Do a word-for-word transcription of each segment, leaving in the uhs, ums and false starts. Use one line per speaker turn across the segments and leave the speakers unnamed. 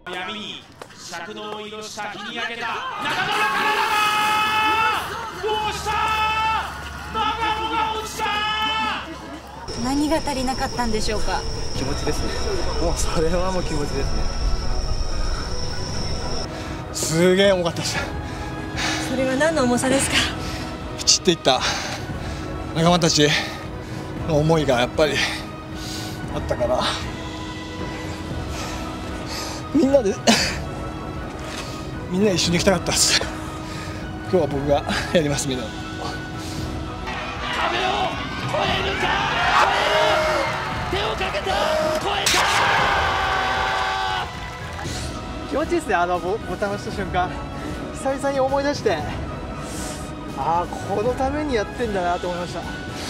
闇に尺の色した日に焼けた長野の体がどうした長野が落ちた。
何が足りなかったんでしょうか。
気持ちですね。もうそれはもう気持ちですね。
すげえ重かったです。
それは何の重さですか。
ピチっていった仲間たちの思いがやっぱりあったからみんなでみんなで一緒に行きたかったです。今日は僕がやります。みんな
壁を越えるか、越える、手をかけた、越えた。
気持ちいいですね。あのボタンを押した瞬間久々に思い出して、ああこのためにやってんだなと思いました。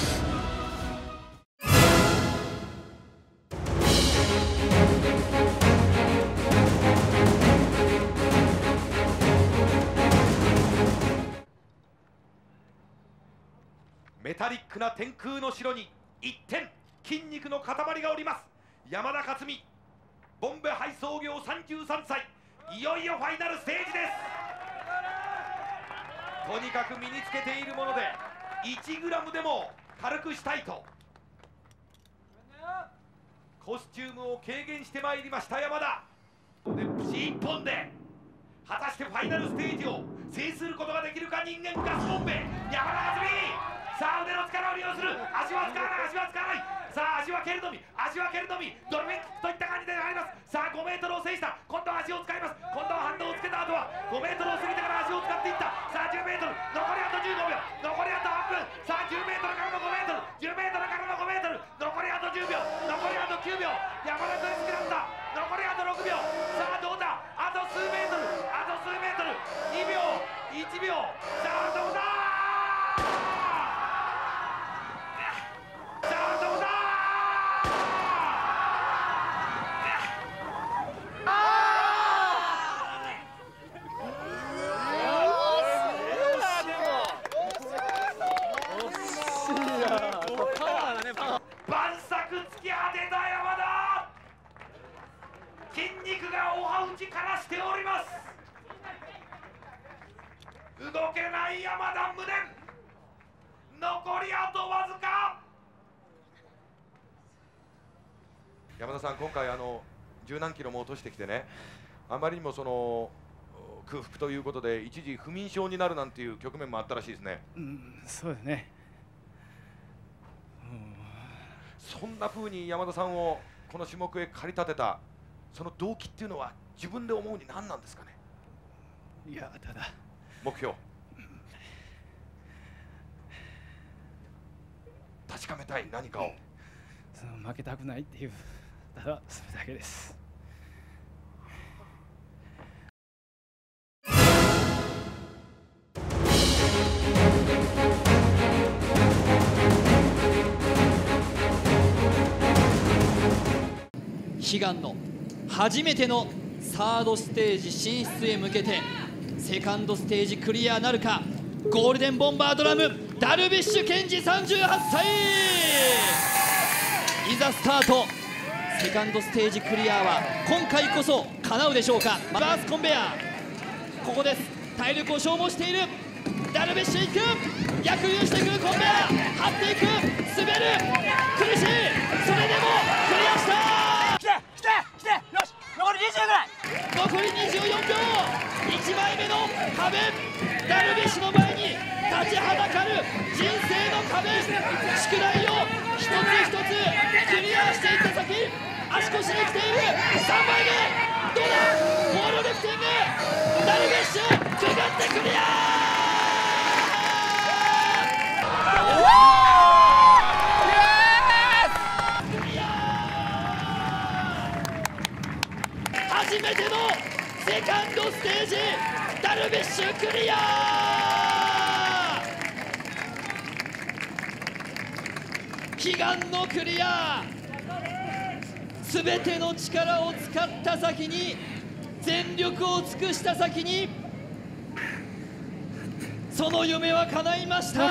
メタリックな天空の城に一点筋肉の塊がおります。山田勝美、ボンベ配送業さんじゅうさんさい、いよいよファイナルステージです。とにかく身につけているものでいちグラムでも軽くしたいとコスチュームを軽減してまいりました山田で、串一本で果たしてファイナルステージを制することができるか。人間ガスボンベ山田勝美、さあ腕の力を利用する。足は使わない、足は使わない。さあ足は蹴るのみ、足は蹴るのみ、ドルフィンキックといった感じであります。さあごメートルを制した。今度は足を使います。今度は反動をつけた後はごメートルを過ぎてから足を使っていった。さあじゅうメートル、残りあとじゅうごびょう、残りあと半分。さあじゅうメートルからのごメートル、じゅうメートルからのごメートル、残りあとじゅうびょう、残りあときゅうびょう。山田と好きだった。残りあとろくびょう。さあどうだ、あと数メートル、あと数メートル、にびょう、いちびょう。さあどうだ、晩作突き当てた山田、筋肉がおは打ちからしております。動けない山田無念、残りあとわずか。山田さん、今回あの十何キロも落としてきてね、あまりにもその空腹ということで一時不眠症になるなんていう局面もあったらしいですね。
うん、そうですね。
そんな風に山田さんをこの種目へ駆り立てたその動機っていうのは自分で思うに何なんですかね。
いや、ただ
目標、確かめたい何かを、
その負けたくないっていう、ただそれだけです。
悲願の初めてのサードステージ進出へ向けてセカンドステージクリアなるか。ゴールデンボンバードラムダルビッシュ健二さんじゅうはっさい、いざスタート。セカンドステージクリアは今回こそ叶うでしょうか。バースコンベヤー、ここです。体力を消耗しているダルビッシュ、いく、逆流してくるコンベヤー、張っていく、滑る、苦しい、それでもクリアした。残りにじゅうぐらい、残りにじゅうよんびょう、いちまいめの壁、ダルビッシュの前に立ちはだかる人生の壁、宿題を一つ一つクリアしていった先、足腰に来ているさんばいめ、どうだ、ポールリフティング、ダルビッシュくぐってクリア。初めてのセカンドステージダルビッシュクリア、悲願のクリア、すべての力を使った先に、全力を尽くした先にその夢は叶いました。
あ、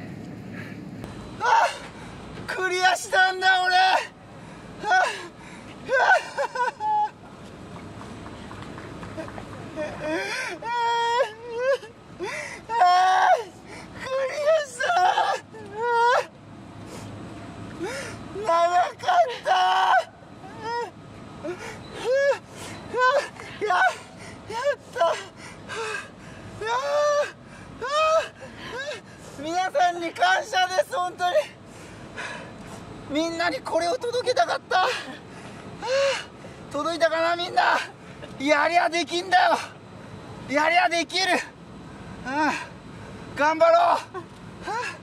クリアしたんだ俺。 皆さんに感謝です。本当にみんなにこれを届けたかった。はあ、届いたかなみんな。やりゃできんだよ。やりゃできる。うん、頑張ろう。はあ、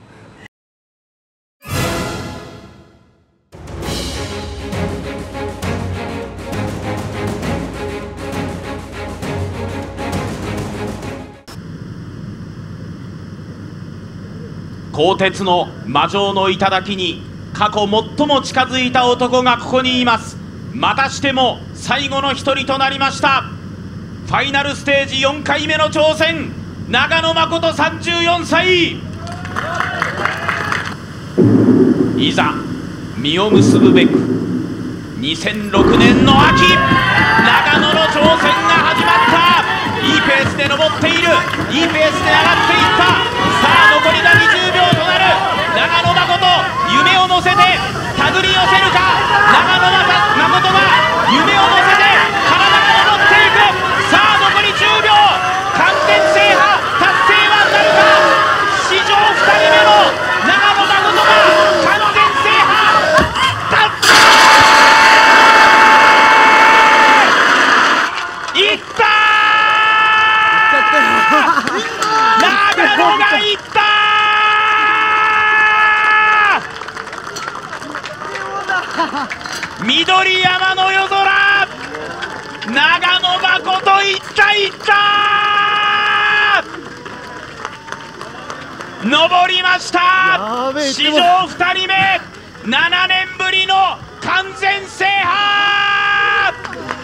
鋼鉄の魔城の頂に過去最も近づいた男がここにいます。またしても最後の一人となりました。ファイナルステージよんかいめの挑戦、長野誠さんじゅうよんさい。いざ実を結ぶべくにせんろくねんの秋、長野の挑戦が始まった。いいペースで登っている、いいペースで上がっていった。さあ残りがにじゅうびょうとなる。長野誠、夢を乗せて手繰り寄せるか。長野誠が夢を乗せて体が登っていく。さあ残りじゅうびょう、完全制覇達成はなるか。史上ふたりめの長野誠が完全制覇達成。いったー、長野がいったー。緑山の夜空、長野誠いったいったー、登りました。史上ふたりめ、ななねんぶりの完全制覇。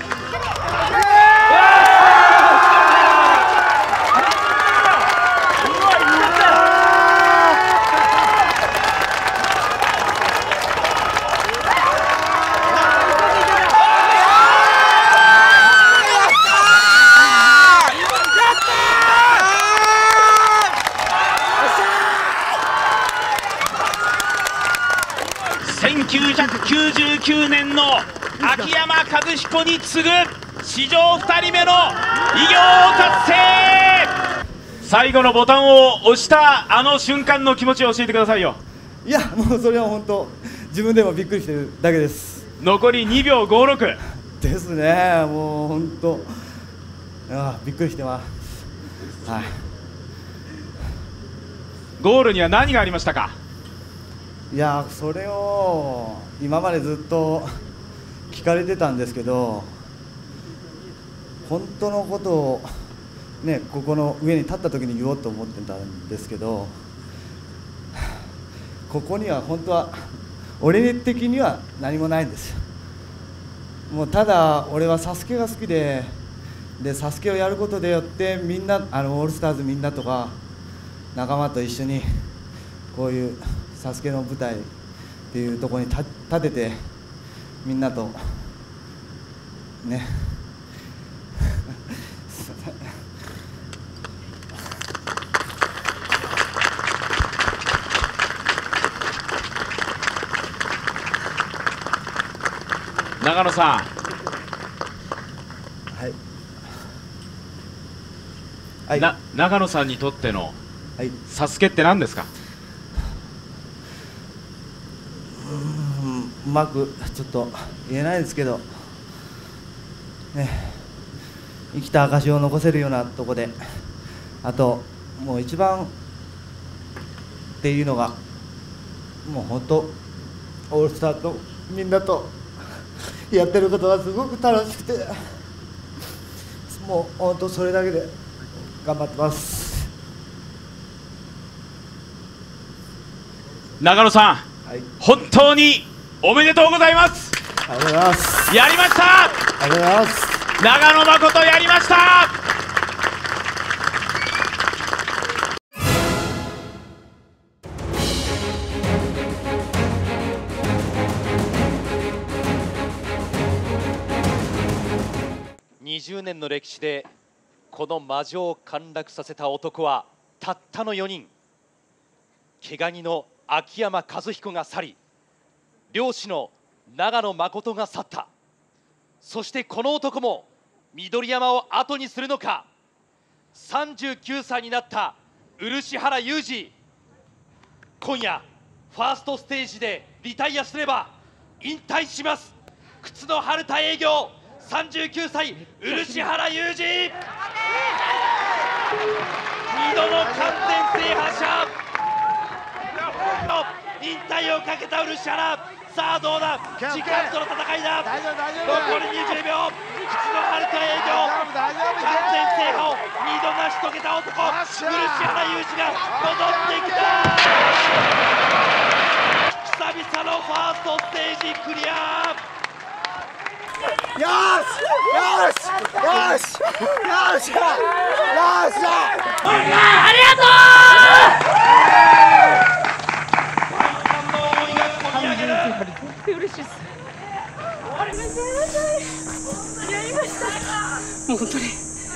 せんきゅうひゃくきゅうじゅうきゅうねんの秋山和彦に次ぐ史上ふたりめの偉業達成。最後のボタンを押したあの瞬間の気持ちを教えてくださいよ。
いや、もうそれは本当自分でもびっくりしてるだけです。
残りにびょうごろく
ですね。もう本当あびっくりしてます。はい、
ゴールには何がありましたか。
いや、それを今までずっと聞かれてたんですけど、本当のことをね、ここの上に立った時に言おうと思ってたんですけど、ここには本当は俺的には何もないんですよ。もうただ俺はサスケが好きで、でサスケをやることでよってみんなあのオールスターズみんなとか仲間と一緒にこういうサスケの舞台っていうところに立ててみんなとね
長野さん、
はい、はい、
な長野さんにとっての
はい、
サスケって何ですか。
うーん、うまくちょっと言えないですけどね、生きた証を残せるようなとこで、あともう一番っていうのがもう本当オールスターとみんなとやってることがすごく楽しくて、もう本当それだけで頑張ってます。
長野さん、
はい、
本当におめでとうございます。
ありがとうございます。
やりました。
ありがとうございます。
長野誠やりました。
にじゅうねんの歴史でこの魔城を陥落させた男はたったのよにん。毛ガニの秋山和彦が去り、漁師の長野誠が去った。そしてこの男も緑山を後にするのか。さんじゅうきゅうさいになった漆原裕二、 今夜ファーストステージでリタイアすれば引退します。靴の春田営業さんじゅうきゅうさい漆原裕二、にどの完全制覇者、引退をかけた漆原。さあどうだ、時間との戦いだ。残りにじゅうびょう、靴の春田営業完全制覇をにど成し遂げた男、漆原裕二が戻ってきた。久々のファーストステージクリア。
よしよしよしよしよし
ありがとう。嬉しいです。やりました。もう本当に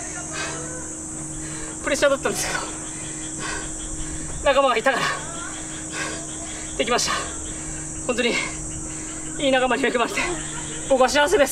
プレッシャーだったんですけど、仲間がいたからできました。本当にいい仲間に恵まれて僕は幸せです。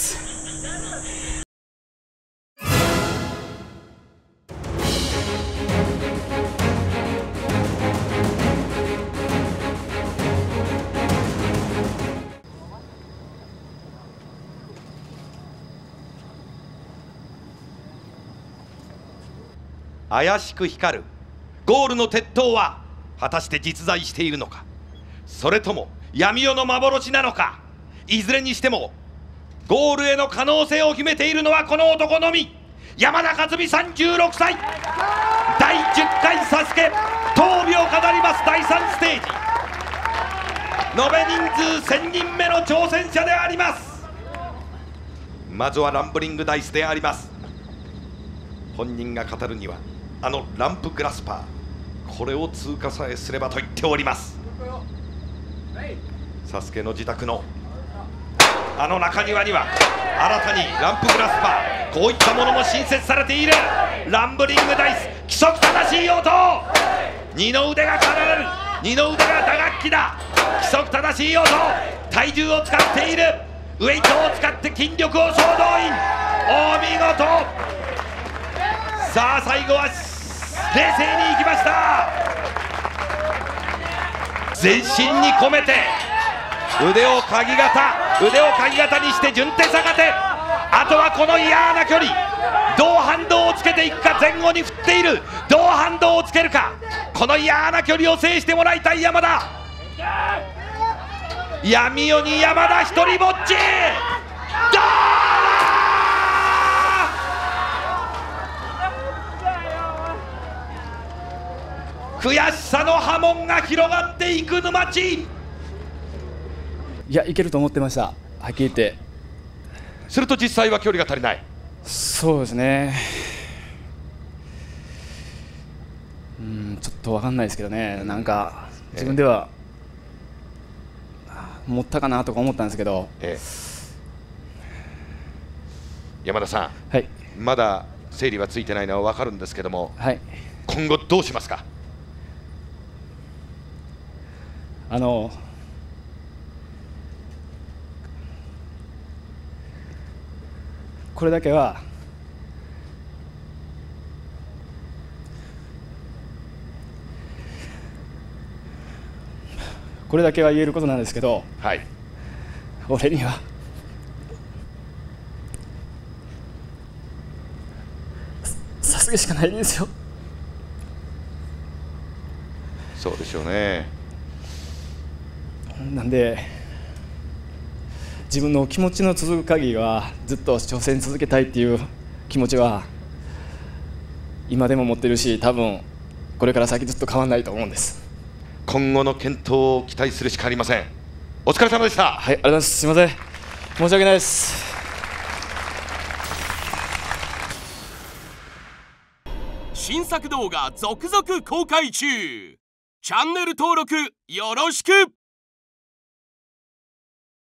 怪しく光るゴールの鉄塔は果たして実在しているのか、それとも闇夜の幻なのか。いずれにしてもゴールへの可能性を秘めているのはこの男のみ。山田勝美さんじゅうろくさい、だいじゅっかいサスケ闘美を飾りますだいさんステージ、延べ人数せんにんめの挑戦者であります。まずはランブリングダイスであります。本人が語るにはあのランプグラスパー、これを通過さえすればと言っております。サスケの自宅のあの中庭には新たにランプグラスパー、こういったものも新設されている。ランブリングダイス、規則正しい音、二の腕が奏でる、二の腕が打楽器だ。規則正しい音、体重を使っている、ウェイトを使って筋力を総動員、お見事。さあ最後は冷静にいきました。全身に込めて腕を鍵型腕を鍵型にして順手逆手、あとはこの嫌な距離、どう反動をつけていくか。前後に振っている、どう反動をつけるか。この嫌な距離を制してもらいたい山田。闇夜に山田一人ぼっち、どう悔しさの波紋が広がっていく沼地。
いや、いけると思ってました、はっきり言って。
すると実際は距離が足りない。
そうですね、うん、ちょっと分かんないですけどね、なんか自分では、ええ、持ったかなとか思ったんですけど、ええ、
山田さん、はい、まだ整理はついてないのは分かるんですけども、はい、今後どうしますか。
あのこれだけはこれだけは言えることなんですけど、はい、俺にはサスケしかないんですよ。
そうでしょうね。
なんで自分の気持ちの続く限りはずっと挑戦続けたいっていう気持ちは今でも持ってるし、多分これから先ずっと変わらないと思うんです。
今後の検討を期待するしかありません。お疲れ様でした。
はい、ありがとうございます。すみません、申し訳ないです。
新作動画続々公開中。チャンネル登録よろしく。